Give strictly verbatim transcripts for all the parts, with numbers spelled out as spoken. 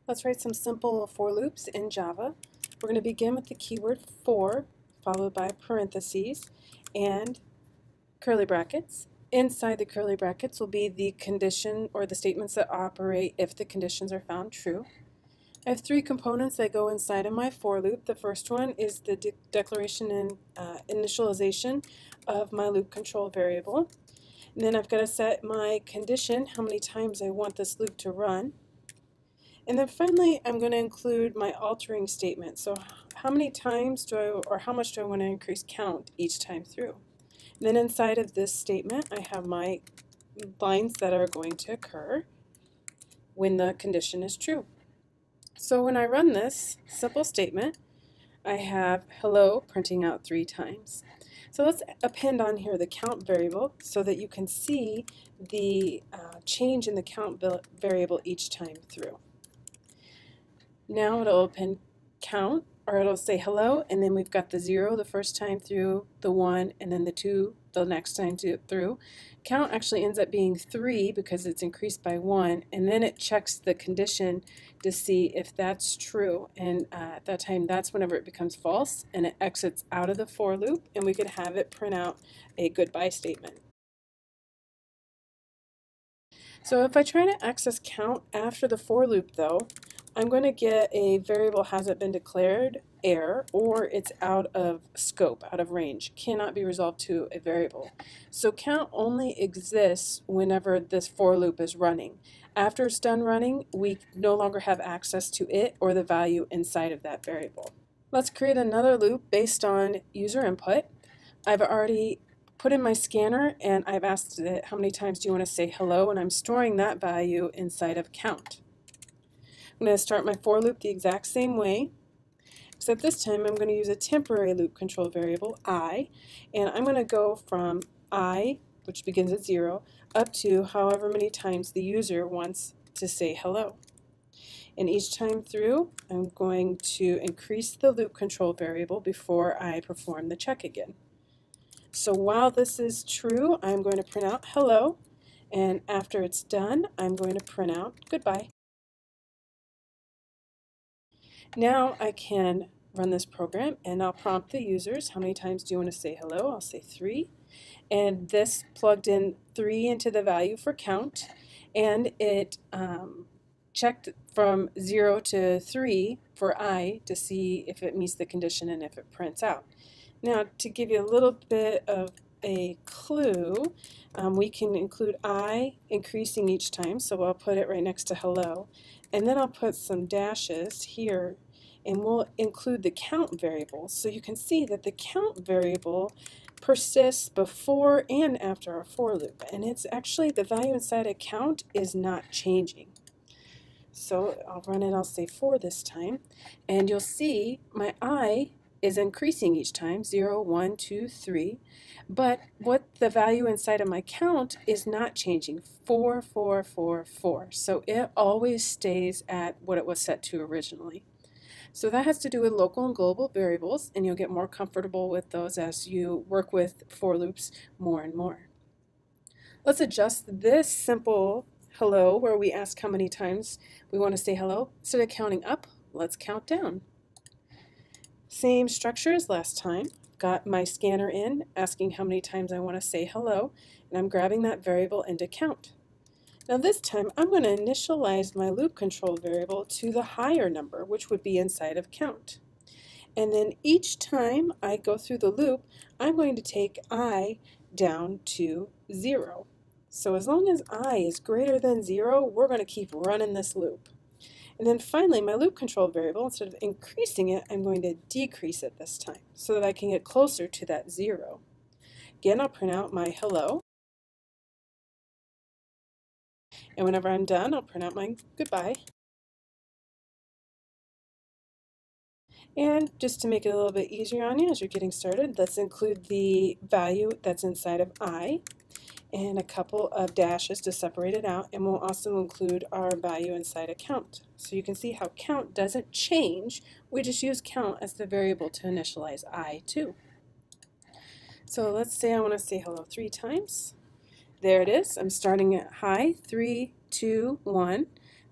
Let's write some simple for loops in Java. We're going to begin with the keyword for, followed by parentheses and curly brackets. Inside the curly brackets will be the condition or the statements that operate if the conditions are found true. I have three components that go inside of my for loop. The first one is the de declaration and uh, initialization of my loop control variable. And then I've got to set my condition, how many times I want this loop to run. And then finally, I'm going to include my altering statement. So how many times do I, or how much do I want to increase count each time through? And then inside of this statement, I have my lines that are going to occur when the condition is true. So when I run this simple statement, I have hello printing out three times. So let's append on here the count variable so that you can see the uh, change in the count variable each time through. Now it'll append count, or it'll say hello, and then we've got the zero the first time through, the one, and then the two the next time through. Count actually ends up being three because it's increased by one, and then it checks the condition to see if that's true, and uh, at that time that's whenever it becomes false, and it exits out of the for loop, and we could have it print out a goodbye statement. So if I try to access count after the for loop though, I'm going to get a variable hasn't been declared error, or it's out of scope, out of range, cannot be resolved to a variable. So count only exists whenever this for loop is running. After it's done running, we no longer have access to it or the value inside of that variable. Let's create another loop based on user input. I've already put in my scanner and I've asked it how many times do you want to say hello, and I'm storing that value inside of count. I'm going to start my for loop the exact same way, except this time I'm going to use a temporary loop control variable, I, and I'm going to go from I, which begins at zero, up to however many times the user wants to say hello. And each time through, I'm going to increase the loop control variable before I perform the check again. So while this is true, I'm going to print out hello, and after it's done, I'm going to print out goodbye. Now I can run this program and I'll prompt the users, how many times do you want to say hello? I'll say three. And this plugged in three into the value for count, and it um, checked from zero to three for I to see if it meets the condition and if it prints out. Now to give you a little bit of a clue, um, we can include I increasing each time, so I'll put it right next to hello, and then I'll put some dashes here and we'll include the count variable, so you can see that the count variable persists before and after our for loop, and it's actually the value inside a count is not changing. So I'll run it, I'll say four this time, and you'll see my I is increasing each time, zero, one, two, three, but what the value inside of my count is not changing, four, four, four, four. So it always stays at what it was set to originally. So that has to do with local and global variables, and you'll get more comfortable with those as you work with for loops more and more. Let's adjust this simple hello, where we ask how many times we want to say hello. Instead of counting up, let's count down. Same structure as last time. Got my scanner in, asking how many times I want to say hello, and I'm grabbing that variable into count. Now this time I'm going to initialize my loop control variable to the higher number, which would be inside of count. And then each time I go through the loop, I'm going to take I down to zero. So as long as I is greater than zero, we're going to keep running this loop. And then finally, my loop control variable, instead of increasing it, I'm going to decrease it this time so that I can get closer to that zero. Again, I'll print out my hello. And whenever I'm done, I'll print out my goodbye. And just to make it a little bit easier on you as you're getting started, let's include the value that's inside of I and a couple of dashes to separate it out, and we'll also include our value inside of count. So you can see how count doesn't change, we just use count as the variable to initialize I too. So let's say I want to say hello three times. There it is. I'm starting at high, three, two, one.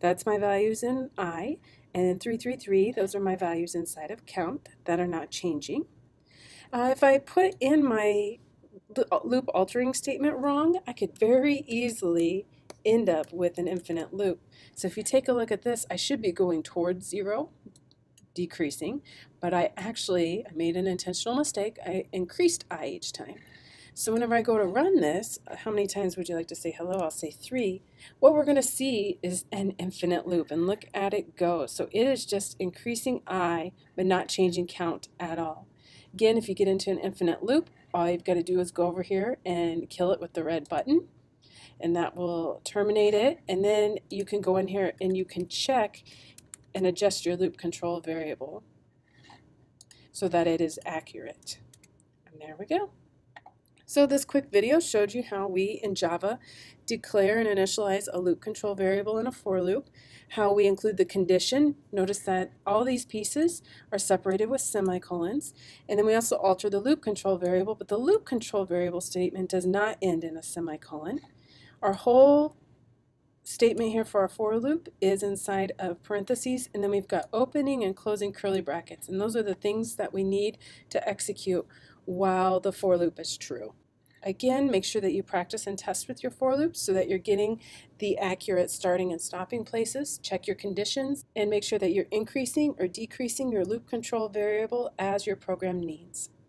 That's my values in I. And then three three three, those are my values inside of count that are not changing. Uh, if I put in my loop altering statement wrong, I could very easily end up with an infinite loop. So if you take a look at this, I should be going towards zero, decreasing, but I actually I made an intentional mistake. I increased I each time. So whenever I go to run this, how many times would you like to say hello? I'll say three. What we're going to see is an infinite loop, and look at it go. So it is just increasing I, but not changing count at all. Again, if you get into an infinite loop, all you've got to do is go over here and kill it with the red button, and that will terminate it. And then you can go in here and you can check and adjust your loop control variable so that it is accurate. And there we go. So this quick video showed you how we in Java declare and initialize a loop control variable in a for loop, how we include the condition. Notice that all these pieces are separated with semicolons, and then we also alter the loop control variable, but the loop control variable statement does not end in a semicolon. Our whole statement here for our for loop is inside of parentheses, and then we've got opening and closing curly brackets, and those are the things that we need to execute while the for loop is true. Again, make sure that you practice and test with your for loops so that you're getting the accurate starting and stopping places. Check your conditions and make sure that you're increasing or decreasing your loop control variable as your program needs.